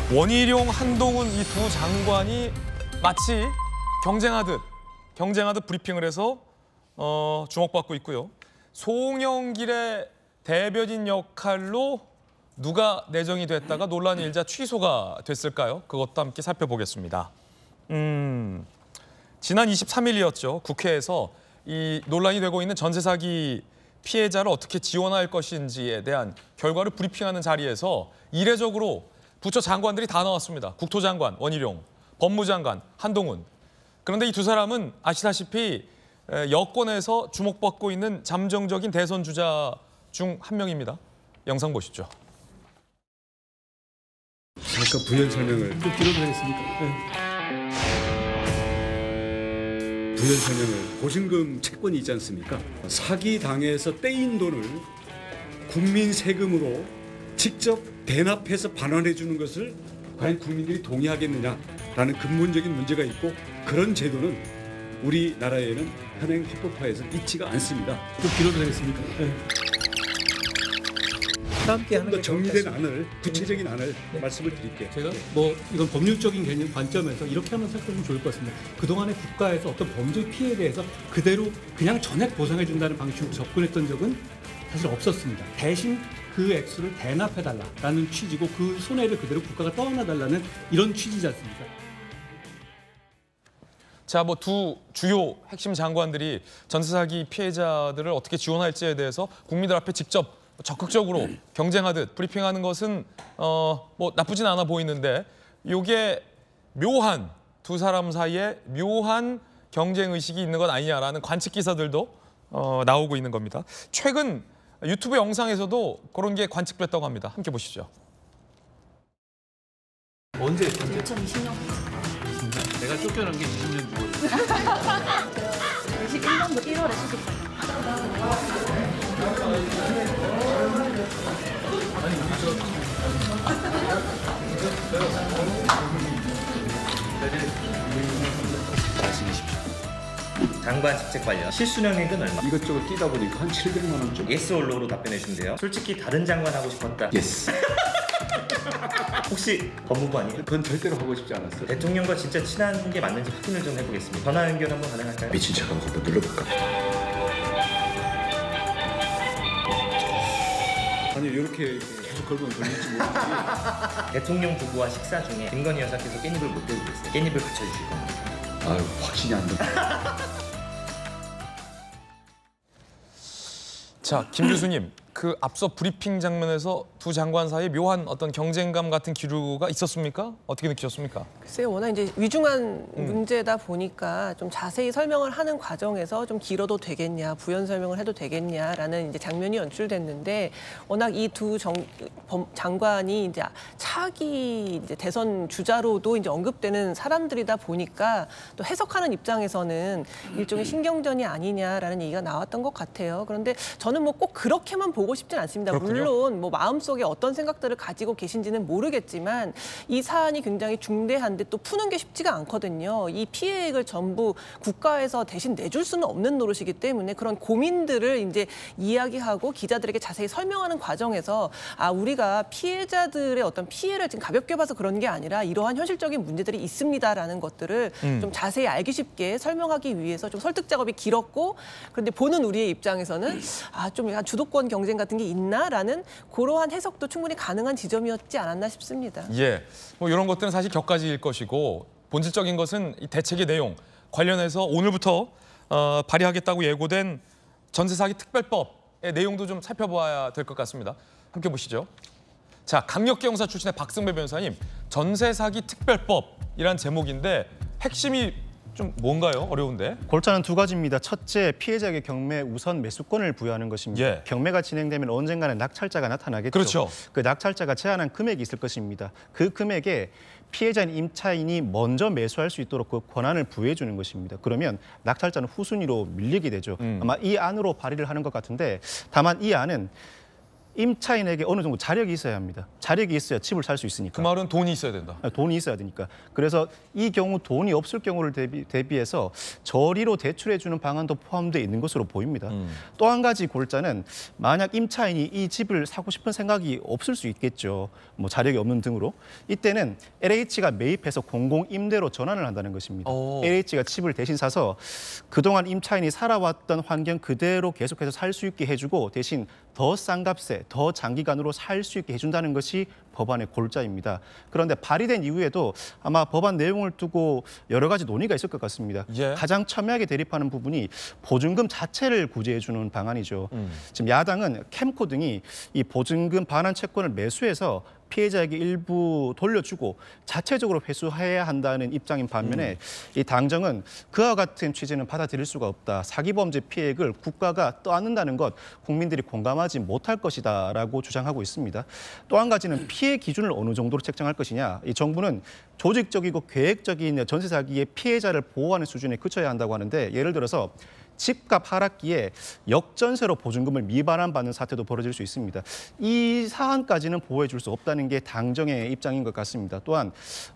원희룡, 한동훈 이 두 장관이 마치 경쟁하듯 브리핑을 해서 주목받고 있고요. 송영길의 대변인 역할로 누가 내정이 됐다가 논란이 일자 취소가 됐을까요? 그것도 함께 살펴보겠습니다. 지난 23일이었죠. 국회에서 이 논란이 되고 있는 전세 사기 피해자를 어떻게 지원할 것인지에 대한 결과를 브리핑하는 자리에서 이례적으로 부처 장관들이 다 나왔습니다. 국토장관 원희룡, 법무장관 한동훈. 그런데 이 두 사람은 아시다시피 여권에서 주목받고 있는 잠정적인 대선 주자 중 한 명입니다. 영상 보시죠. 잠깐 부연 설명을 좀 길어도 되겠습니까? 부연 설명을 보증금 채권이 있지 않습니까? 사기 당해서 떼인 돈을 국민 세금으로 직접 대납해서 반환해 주는 것을 과연 국민들이 동의하겠느냐라는 근본적인 문제가 있고 그런 제도는 우리나라에는 현행 헌법화에서 있지가 않습니다. 좀 길어도 되겠습니까? 함께 하는 좀 더 정리된 안을 구체적인 안을 말씀을 드릴게요. 제가 이건 법률적인 개념 관점에서 이렇게 한번 살펴보면 좋을 것 같습니다. 그동안에 국가에서 어떤 범죄 피해에 대해서 그대로 그냥 전액 보상해 준다는 방식으로 접근했던 적은 사실 없었습니다. 대신 그 액수를 대납해달라라는 취지고 그 손해를 그대로 국가가 떠안아달라는 이런 취지지 않습니까? 자, 두 주요 핵심 장관들이 전세 사기 피해자들을 어떻게 지원할지에 대해서 국민들 앞에 직접 적극적으로 경쟁하듯 브리핑하는 것은 나쁘진 않아 보이는데 이게 묘한 두 사람 사이에 묘한 경쟁 의식이 있는 것 아니냐라는 관측 기사들도 나오고 있는 겁니다. 최근 유튜브 영상에서도 그런 게 관측됐다고 합니다. 함께 보시죠. 언제? 2020년. 내가 쫓겨난 게 20년 주고. 21년도 1월에 수습했어요. 장관 직책 관련 실수령액은 얼마? 이것저것 뛰다 보니까 한 700만 원 좀. 예스 or 노로 답변해 주면 돼요. 솔직히 다른 장관 하고 싶었다. 예스. 혹시 법무부 아니에요? 그건 절대로 하고 싶지 않았어요. 대통령과 진짜 친한 게 맞는지 확인을 좀 해보겠습니다. 전화 연결 한번 가능할까요? 미친 척하고 한번 눌러볼까? 아니 이렇게 계속 걸고 돌릴지 모르지. 대통령 부부와 식사 중에 김건희 여사께서 깻잎을 못 들고 있어요. 깻잎을 받쳐주실 겁니다. 아유 확신이 안 나. 자, 김 교수님, 그 앞서 브리핑 장면에서 두 장관 사이에 묘한 어떤 경쟁감 같은 기류가 있었습니까? 어떻게 느끼셨습니까? 글쎄요, 워낙 이제 위중한 문제다 보니까 좀 자세히 설명을 하는 과정에서 좀 길어도 되겠냐, 부연 설명을 해도 되겠냐라는 이제 장면이 연출됐는데 워낙 이 두 장관이 이제 차기 이제 대선 주자로도 이제 언급되는 사람들이다 보니까 또 해석하는 입장에서는 일종의 신경전이 아니냐라는 얘기가 나왔던 것 같아요. 그런데 저는 꼭 그렇게만 보고 싶진 않습니다. 그렇군요. 물론 마음속에 어떤 생각들을 가지고 계신지는 모르겠지만 이 사안이 굉장히 중대한데 또 푸는 게 쉽지가 않거든요. 이 피해액을 전부 국가에서 대신 내줄 수는 없는 노릇이기 때문에 그런 고민들을 이제 이야기하고 기자들에게 자세히 설명하는 과정에서 우리가 피해자들의 어떤 피해를 지금 가볍게 봐서 그런 게 아니라 이러한 현실적인 문제들이 있습니다라는 것들을 좀 자세히 알기 쉽게 설명하기 위해서 좀 설득 작업이 길었고 그런데 보는 우리의 입장에서는 좀 약간 주도권 경쟁 같은 게 있나라는 그러한 해석도 충분히 가능한 지점이었지 않았나 싶습니다. 예, 이런 것들은 사실 격가지일 것이고 본질적인 것은 이 대책의 내용 관련해서 오늘부터 발의하겠다고 예고된 전세 사기 특별법의 내용도 좀 살펴봐야 될 것 같습니다. 함께 보시죠. 자, 강력계영사 출신의 박승배 변호사님, 전세 사기 특별법이란 제목인데 핵심이 좀 뭔가요? 어려운데. 골자는 두 가지입니다. 첫째, 피해자에게 경매 우선 매수권을 부여하는 것입니다. 예. 경매가 진행되면 언젠가는 낙찰자가 나타나겠죠. 그렇죠. 그 낙찰자가 제한한 금액이 있을 것입니다. 그 금액에 피해자인 임차인이 먼저 매수할 수 있도록 그 권한을 부여해 주는 것입니다. 그러면 낙찰자는 후순위로 밀리게 되죠. 아마 이 안으로 발의를 하는 것 같은데 다만 이 안은 임차인에게 어느 정도 자력이 있어야 합니다. 자력이 있어야 집을 살 수 있으니까. 그 말은 돈이 있어야 된다. 돈이 있어야 되니까. 그래서 이 경우 돈이 없을 경우를 대비해서 저리로 대출해주는 방안도 포함되어 있는 것으로 보입니다. 또 한 가지 골자는 만약 임차인이 이 집을 사고 싶은 생각이 없을 수 있겠죠. 뭐 자력이 없는 등으로. 이때는 LH가 매입해서 공공임대로 전환을 한다는 것입니다. LH가 집을 대신 사서 그동안 임차인이 살아왔던 환경 그대로 계속해서 살 수 있게 해주고 대신 더 싼 값에 더 장기간으로 살 수 있게 해준다는 것이 법안의 골자입니다. 그런데 발의된 이후에도 아마 법안 내용을 두고 여러 가지 논의가 있을 것 같습니다. 예. 가장 첨예하게 대립하는 부분이 보증금 자체를 구제해주는 방안이죠. 지금 야당은 캠코 등이 이 보증금 반환 채권을 매수해서 피해자에게 일부 돌려주고 자체적으로 회수해야 한다는 입장인 반면에 이 당정은 그와 같은 취지는 받아들일 수가 없다. 사기범죄 피해액을 국가가 떠안는다는 것 국민들이 공감하지 못할 것이다라고 주장하고 있습니다. 또 한 가지는 피해 기준을 어느 정도로 책정할 것이냐. 이 정부는 조직적이고 계획적인 전세 사기의 피해자를 보호하는 수준에 그쳐야 한다고 하는데 예를 들어서 집값 하락기에 역전세로 보증금을 미반환받는 사태도 벌어질 수 있습니다. 이 사안까지는 보호해 줄 수 없다는 게 당정의 입장인 것 같습니다. 또한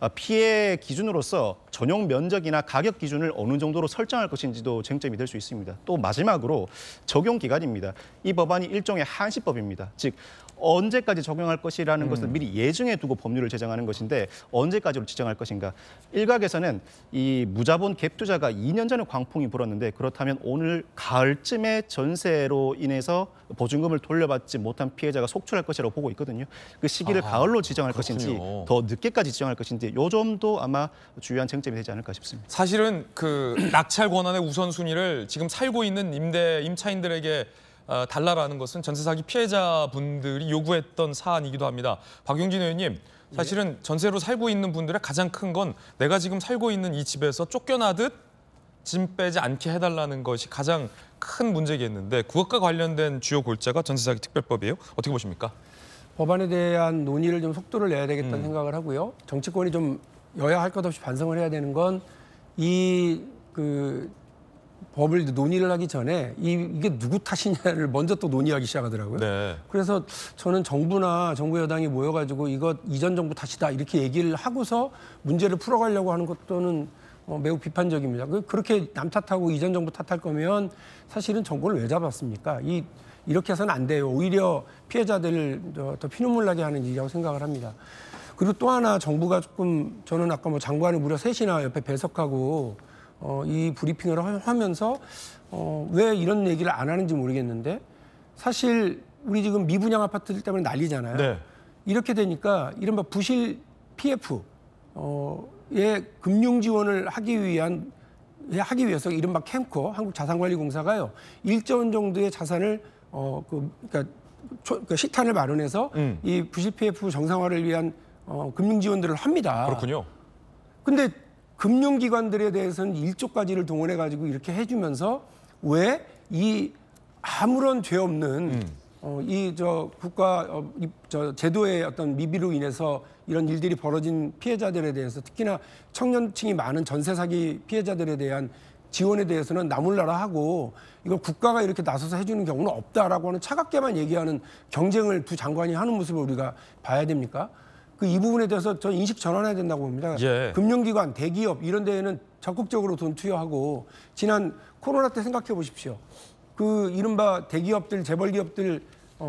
피해 기준으로서 전용 면적이나 가격 기준을 어느 정도로 설정할 것인지도 쟁점이 될 수 있습니다. 또 마지막으로 적용 기간입니다. 이 법안이 일종의 한시법입니다. 즉 언제까지 적용할 것이라는 것을 미리 예정해 두고 법률을 제정하는 것인데 언제까지로 지정할 것인가. 일각에서는 이 무자본 갭 투자가 2년 전에 광풍이 불었는데 그렇다면 오늘 가을쯤에 전세로 인해서 보증금을 돌려받지 못한 피해자가 속출할 것이라고 보고 있거든요. 그 시기를 가을로 지정할 그렇군요. 것인지 더 늦게까지 지정할 것인지 요 점도 아마 주요한 쟁점이 되지 않을까 싶습니다. 사실은 그 낙찰 권한의 우선순위를 지금 살고 있는 임차인들에게 달라라는 것은 전세 사기 피해자분들이 요구했던 사안이기도 합니다. 박용진 의원님, 사실은 전세로 살고 있는 분들의 가장 큰 건 내가 지금 살고 있는 이 집에서 쫓겨나듯 짐 빼지 않게 해달라는 것이 가장 큰 문제겠는데 그것과 관련된 주요 골자가 전세 사기 특별법이에요. 어떻게 보십니까? 법안에 대한 논의를 좀 속도를 내야 되겠다는 생각을 하고요. 정치권이 좀 여야 할 것 없이 반성을 해야 되는 건 이 법을 논의를 하기 전에 이게 누구 탓이냐를 먼저 또 논의하기 시작하더라고요. 네. 그래서 저는 정부나 정부 여당이 모여가지고 이거 이전 정부 탓이다 이렇게 얘기를 하고서 문제를 풀어가려고 하는 것도는 매우 비판적입니다. 그렇게 남 탓하고 이전 정부 탓할 거면 사실은 정권을 왜 잡았습니까? 이렇게 해서는 안 돼요. 오히려 피해자들을 더 피눈물 나게 하는 일이라고 생각을 합니다. 그리고 또 하나 정부가 조금 저는 아까 장관을 무려 셋이나 옆에 배석하고 이 브리핑을 하면서 왜 이런 얘기를 안 하는지 모르겠는데 사실 우리 지금 미분양 아파트들 때문에 난리잖아요. 네. 이렇게 되니까 이른바 부실 PF 의 금융 지원을 하기 위해서 이른바 캠코 한국자산관리공사가요 1조 원 정도의 자산을 그러니까 시탄을 마련해서 이 부실 PF 정상화를 위한 금융 지원들을 합니다. 그렇군요. 근데 금융기관들에 대해서는 1조까지를 동원해가지고 이렇게 해주면서 왜 이 아무런 죄 없는 국가 제도의 어떤 미비로 인해서 이런 일들이 벌어진 피해자들에 대해서 특히나 청년층이 많은 전세 사기 피해자들에 대한 지원에 대해서는 나몰라라 하고 이걸 국가가 이렇게 나서서 해주는 경우는 없다라고 하는 차갑게만 얘기하는 경쟁을 두 장관이 하는 모습을 우리가 봐야 됩니까? 이 부분에 대해서 저는 인식 전환해야 된다고 봅니다. 예. 금융기관, 대기업 이런 데에는 적극적으로 돈 투여하고 지난 코로나 때 생각해 보십시오. 이른바 대기업들, 재벌기업들,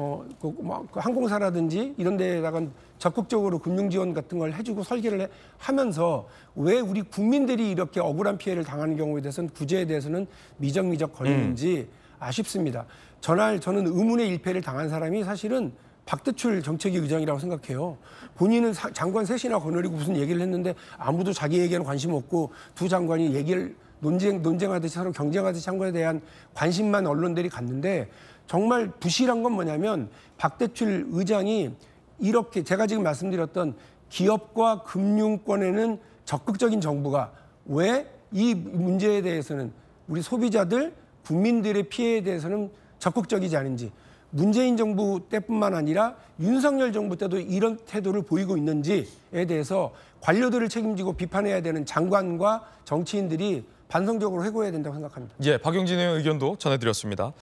항공사라든지 이런 데다가 적극적으로 금융지원 같은 걸 해주고 설계를 하면서 왜 우리 국민들이 이렇게 억울한 피해를 당하는 경우에 대해서는 구제에 대해서는 미적미적 걸리는지 아쉽습니다. 저는 의문의 일패를 당한 사람이 사실은 박대출 정책위 의장이라고 생각해요. 본인은 장관 셋이나 거느리고 무슨 얘기를 했는데 아무도 자기 얘기에는 관심 없고 두 장관이 얘기를 논쟁하듯이 서로 경쟁하듯이 한 거에 대한 관심만 언론들이 갖는데 정말 부실한 건 뭐냐면 박대출 의장이 이렇게 제가 지금 말씀드렸던 기업과 금융권에는 적극적인 정부가 왜 이 문제에 대해서는 우리 소비자들, 국민들의 피해에 대해서는 적극적이지 않은지 문재인 정부 때뿐만 아니라 윤석열 정부 때도 이런 태도를 보이고 있는지에 대해서 관료들을 책임지고 비판해야 되는 장관과 정치인들이 반성적으로 해고해야 된다고 생각합니다. 예, 박용진 의원 의견도 전해드렸습니다.